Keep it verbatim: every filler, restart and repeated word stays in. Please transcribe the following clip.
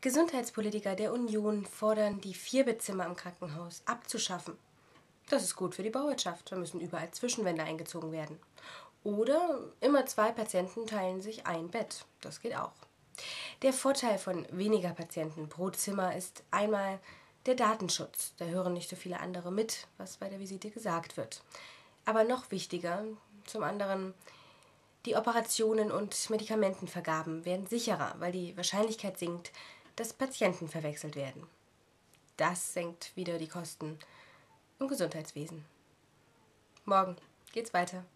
Gesundheitspolitiker der Union fordern, die Vierbettzimmer im Krankenhaus abzuschaffen. Das ist gut für die Bauwirtschaft, da müssen überall Zwischenwände eingezogen werden. Oder immer zwei Patienten teilen sich ein Bett, das geht auch. Der Vorteil von weniger Patienten pro Zimmer ist einmal der Datenschutz. Da hören nicht so viele andere mit, was bei der Visite gesagt wird. Aber noch wichtiger, zum anderen, die Operationen und Medikamentenvergaben werden sicherer, weil die Wahrscheinlichkeit sinkt, dass Patienten verwechselt werden. Das senkt wieder die Kosten im Gesundheitswesen. Morgen geht's weiter.